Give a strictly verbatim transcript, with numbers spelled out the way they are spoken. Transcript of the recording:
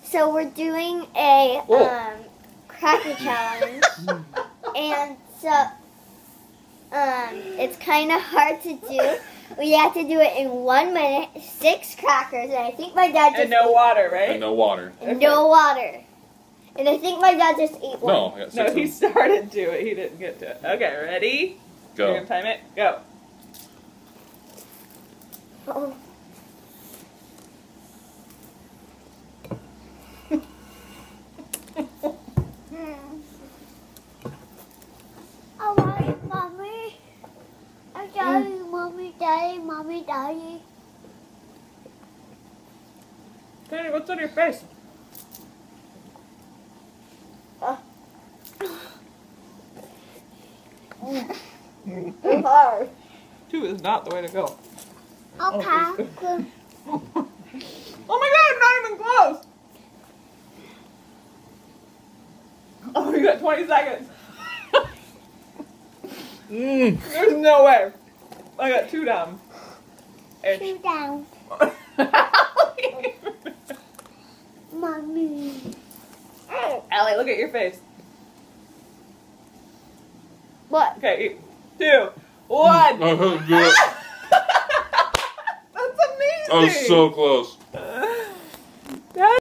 so we're doing a Whoa. um, cracker challenge, and so um, it's kind of hard to do. We have to do it in one minute, six crackers, and I think my dad just And no ate, water, right? And no water. and no water. And I think my dad just ate one. No, I got six No, of he them. started to it. He didn't get to it. Okay, ready? Go. You're gonna time it? Go. Oh. I want it, mommy. I got you, mommy, daddy, mommy, daddy. Daddy, what's on your face? It's hard. Two is not the way to go. Okay. Oh my god, not even close! Oh, you got twenty seconds. Mm. There's no way. I got two down. Two down. Mommy. Allie, look at your face. What? Okay, eat. Two. One. I heard good. That's amazing. I was so close.